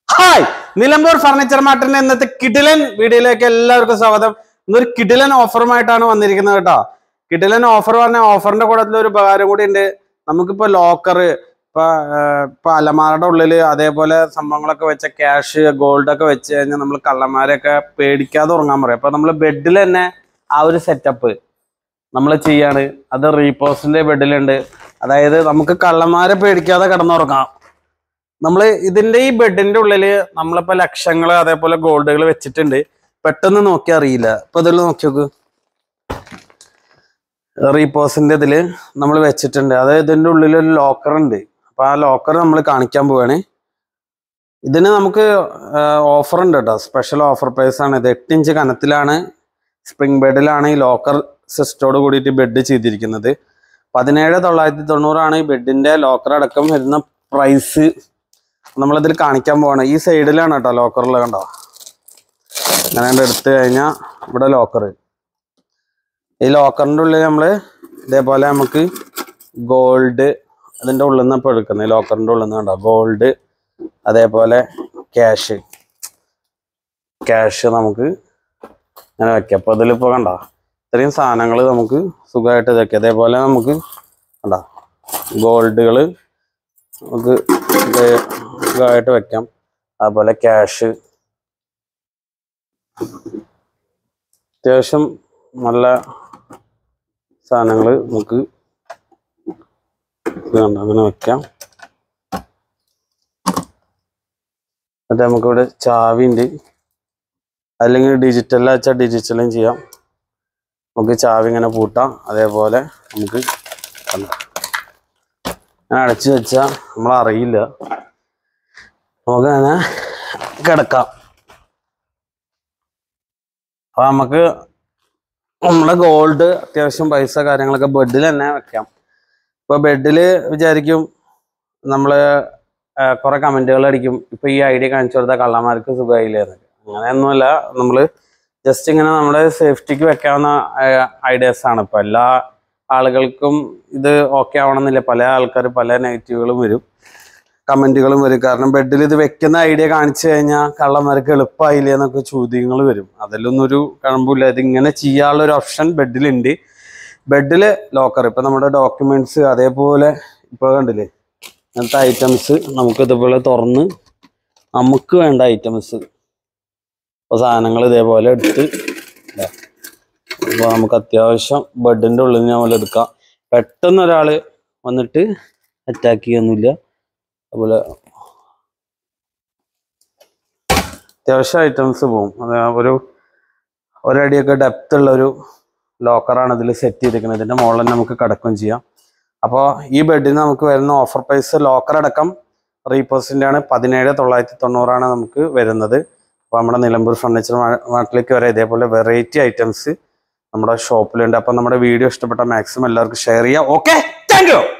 Hi, Nilambur furniture മാർട്ടിന്റെ ഇന്നത്തെ കിടിലൻ വീഡിയോയിലേക്ക് എല്ലാവർക്കും സ്വാഗതം. ഇന്നൊരു കിടിലൻ ഓഫറുമായിട്ടാണ് വന്നിരിക്കുന്നത് കേട്ടോ. കിടിലൻ ഓഫർ പറഞ്ഞ ഓഫറിന്റെ കൂട്ടത്തിൽ ഒരു ഉപകാരം കൂടി ഉണ്ട്. നമുക്കിപ്പോ ലോക്കർ, ഇപ്പൊ അലമാരയുടെ ഉള്ളില് അതേപോലെ സംഭവങ്ങളൊക്കെ വെച്ച ക്യാഷ്, ഗോൾഡ് ഒക്കെ വെച്ച് കഴിഞ്ഞാൽ നമ്മൾ കള്ളന്മാരെയൊക്കെ പേടിക്കാതെ ഉറങ്ങാൻ പറയും. അപ്പൊ നമ്മൾ ബെഡിൽ തന്നെ ആ ഒരു സെറ്റപ്പ് നമ്മൾ ചെയ്യാണ്. അത് റീപോസിന്റെ ബെഡിലുണ്ട്. അതായത് നമുക്ക് കള്ളന്മാരെ പേടിക്കാതെ കിടന്നുറങ്ങാം. നമ്മൾ ഇതിന്റെ ഈ ബെഡിന്റെ ഉള്ളില് നമ്മളിപ്പോ ലക്ഷങ്ങള് അതേപോലെ ഗോൾഡുകൾ വെച്ചിട്ടുണ്ട്. പെട്ടെന്ന് നോക്കി അറിയില്ല. ഇപ്പൊ ഇതിൽ നോക്കി നോക്ക്, റീപോസിന്റെ ഇതില് നമ്മൾ വെച്ചിട്ടുണ്ട്. അതായത് ഇതിന്റെ ഉള്ളിൽ ഒരു ലോക്കർ ഉണ്ട്. അപ്പൊ ആ ലോക്കർ നമ്മൾ കാണിക്കാൻ പോവാണ്. ഇതിന് നമുക്ക് ഓഫർ ഉണ്ട് കേട്ടോ. സ്പെഷ്യൽ ഓഫർ പ്രൈസ് ആണ് ഇത്. 8 ഇഞ്ച് കനത്തിലാണ്, സ്പ്രിംഗ് ബെഡിലാണ് ഈ ലോക്കർ സിസ്റ്റോട് കൂടിയിട്ട് ബെഡ് ചെയ്തിരിക്കുന്നത്. 17,990 ഈ ബെഡിന്റെ ലോക്കർ അടക്കം വരുന്ന പ്രൈസ് നമ്മളിതിൽ കാണിക്കാൻ പോവാണ്. ഈ സൈഡിലാണ് കേട്ടോ ലോക്കറിൽ, കണ്ടോ? അങ്ങനെ എടുത്തു കഴിഞ്ഞാൽ ഇവിടെ ലോക്കർ. ഈ ലോക്കറിൻ്റെ ഉള്ളിൽ നമ്മൾ ഇതേപോലെ നമുക്ക് ഗോൾഡ് അതിൻ്റെ ഉള്ളിൽ നിന്ന് ഇപ്പോൾ എടുക്കുന്നത്. ഈ ലോക്കറിൻ്റെ ഉള്ളിൽ നിന്ന് കണ്ടോ ഗോൾഡ്, അതേപോലെ ക്യാഷ് നമുക്ക് അങ്ങനെ വെക്കാം. അപ്പോൾ ഇതിലിപ്പോൾ കണ്ടോ ഇത്രയും സാധനങ്ങൾ നമുക്ക് സുഖമായിട്ട് ഇതൊക്കെ. അതേപോലെ നമുക്ക് കണ്ടോ ഗോൾഡുകൾ നമുക്ക് സുഖമായിട്ട് വെക്കാം. അതുപോലെ ക്യാഷ് അത്യാവശ്യം നല്ല സാധനങ്ങൾ നമുക്ക് അങ്ങനെ വെക്കാം. അത് നമുക്കിവിടെ ചാവി ഉണ്ട്. അല്ലെങ്കിൽ ഡിജിറ്റലിൽ വെച്ചാൽ ഡിജിറ്റലും ചെയ്യാം. നമുക്ക് ചാവി ഇങ്ങനെ പൂട്ടാം. അതേപോലെ നമുക്ക് ഞാൻ അടച്ചു വെച്ചാൽ നമ്മളറിയില്ല. നമുക്ക് അങ്ങനെ കിടക്കാം. അപ്പൊ നമുക്ക് നമ്മളെ ഗോൾഡ് അത്യാവശ്യം പൈസ കാര്യങ്ങളൊക്കെ ബെഡിൽ തന്നെ വെക്കാം. ഇപ്പൊ ബെഡിൽ വിചാരിക്കും നമ്മള് കുറെ കമന്റുകൾ അടിക്കും, ഇപ്പൊ ഈ ഐഡിയ കാണിച്ചു കൊടുത്താൽ കള്ളന്മാർക്ക് സുഖമായില്ലേ എന്നൊക്കെ. അങ്ങനെയൊന്നുമല്ല, നമ്മള് ജസ്റ്റ് ഇങ്ങനെ നമ്മുടെ സേഫ്റ്റിക്ക് വെക്കാവുന്ന ഐഡിയാസ് ആണ്. ഇപ്പൊ എല്ലാ ആളുകൾക്കും ഇത് ഓക്കെ ആവണമെന്നില്ല. പല ആൾക്കാർ പല നെഗറ്റീവുകളും വരും, കമന്റുകളും വരും. കാരണം ബെഡിൽ ഇത് വെക്കുന്ന ഐഡിയ കാണിച്ചു കഴിഞ്ഞാൽ കള്ളന്മാർക്ക് എളുപ്പമായില്ലേ എന്നൊക്കെ ചോദ്യങ്ങൾ വരും. അതിലൊന്നും ഒരു കഴമ്പില്ല. ഇതിങ്ങനെ ചെയ്യാനുള്ള ഒരു ഓപ്ഷൻ ബെഡിലുണ്ട്. ബെഡില് ലോക്കർ, ഇപ്പൊ നമ്മുടെ ഡോക്യുമെന്റ്സ് അതേപോലെ ഇപ്പൊ കണ്ടില്ലേ അങ്ങനത്തെ ഐറ്റംസ് നമുക്ക് ഇതുപോലെ തുറന്ന് നമുക്ക് വേണ്ട ഐറ്റംസ് ഇപ്പോൾ സാധനങ്ങൾ ഇതേപോലെ എടുത്ത് അപ്പോൾ നമുക്ക് അത്യാവശ്യം ബെഡിൻ്റെ ഉള്ളിൽ നിന്ന് നമ്മൾ എടുക്കാം. പെട്ടെന്ന് ഒരാൾ വന്നിട്ട് അറ്റാക്ക് ചെയ്യൊന്നുമില്ല. അതുപോലെ അത്യാവശ്യം ഐറ്റംസ് പോകും. അത് ഒരടിയൊക്കെ ഡെപ്ത് ഉള്ളൊരു ലോക്കറാണ് ഇതിൽ സെറ്റ് ചെയ്തിരിക്കുന്നത്. ഇതിൻ്റെ മുകളിൽ നമുക്ക് കിടക്കുകയും ചെയ്യാം. അപ്പോൾ ഈ ബെഡിന് നമുക്ക് വരുന്ന ഓഫർ പ്രൈസ് ലോക്കർ അടക്കം റീപോസിൻ്റെ ആണ്. 17,990 നമുക്ക് വരുന്നത്. അപ്പോൾ നമ്മുടെ നിലമ്പൂർ ഫർണിച്ചർ മാർട്ടിലേക്ക് വരെ ഇതേപോലെ വെറൈറ്റി ഐറ്റംസ് നമ്മുടെ ഷോപ്പിലുണ്ട്. അപ്പോൾ നമ്മുടെ വീഡിയോ ഇഷ്ടപ്പെട്ട മാക്സിമം എല്ലാവർക്കും ഷെയർ ചെയ്യാം. Okay, thank U.